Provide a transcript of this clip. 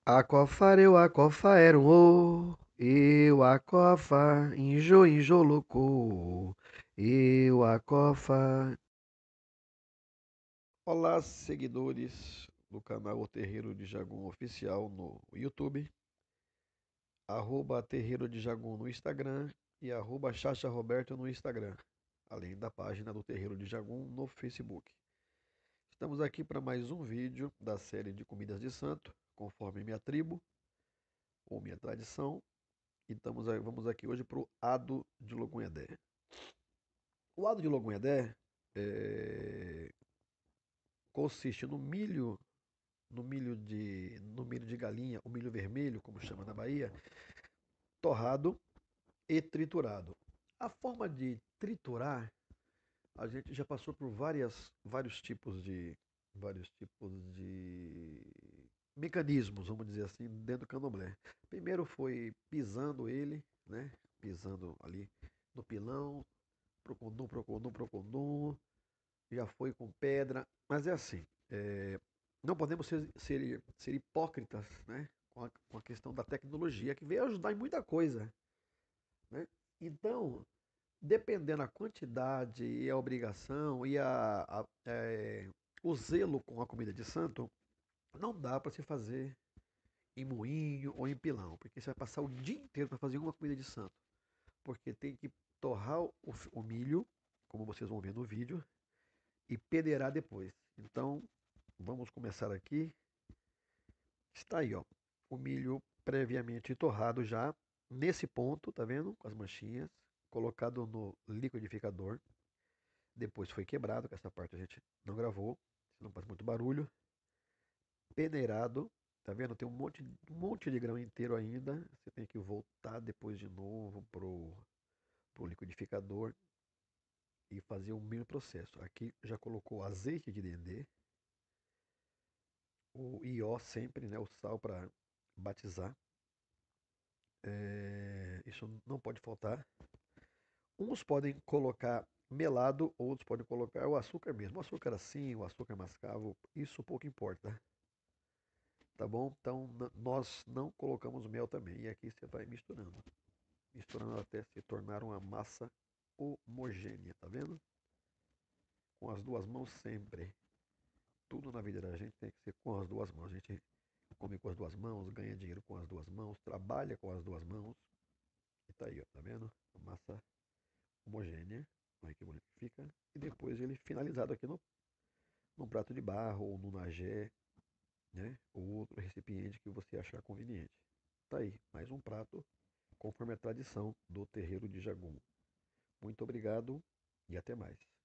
Aquafareu, aquafaero, eu aquafa, injo, injolocô, eu aquafa. Olá, seguidores do canal O Terreiro de Jagum Oficial no YouTube, arroba Terreiro de Jagum no Instagram e arroba Chacha Roberto no Instagram, além da página do Terreiro de Jagum no Facebook. Estamos aqui para mais um vídeo da série de comidas de santo, conforme minha tribo ou minha tradição. E vamos aqui hoje para o Ado de Logunhedé. O Ado de Logunhedé consiste no milho de galinha, o milho vermelho, como chama na Bahia, torrado e triturado. A forma de triturar, a gente já passou por vários tipos de mecanismos, vamos dizer assim, dentro do candomblé. Primeiro foi pisando ele, né? Pisando ali no pilão, procondum, procondum, procondum, já foi com pedra, mas é assim, não podemos ser hipócritas, né? Com a questão da tecnologia, que veio ajudar em muita coisa, né? Então, dependendo da quantidade e a obrigação e o zelo com a comida de santo, não dá para se fazer em moinho ou em pilão, porque você vai passar o dia inteiro para fazer uma comida de santo, porque tem que torrar o milho, como vocês vão ver no vídeo, e peneirar depois. Então, vamos começar aqui. Está aí, ó, o milho previamente torrado já, nesse ponto, tá vendo? Com as manchinhas, colocado no liquidificador. Depois foi quebrado, que essa parte a gente não gravou, senão faz muito barulho. Peneirado, tá vendo? Tem um monte de grão inteiro ainda. Você tem que voltar depois de novo pro liquidificador e fazer o mesmo processo. Aqui já colocou azeite de dendê, o ió sempre, né? O sal para batizar. Isso não pode faltar. Uns podem colocar melado, outros podem colocar o açúcar mesmo. O açúcar assim, o açúcar mascavo, isso pouco importa, tá bom? Então nós não colocamos mel também. E aqui você vai misturando, misturando até se tornar uma massa homogênea, tá vendo? Com as duas mãos sempre. Tudo na vida da gente tem que ser com as duas mãos. A gente come com as duas mãos, ganha dinheiro com as duas mãos, trabalha com as duas mãos. E tá aí, ó, tá vendo? A massa homogênea. Olha que bonito que fica. E depois ele finalizado aqui num prato de barro ou no nagé, né? Ou outro recipiente que você achar conveniente. Tá aí, mais um prato conforme a tradição do terreiro de Jagum. Muito obrigado e até mais.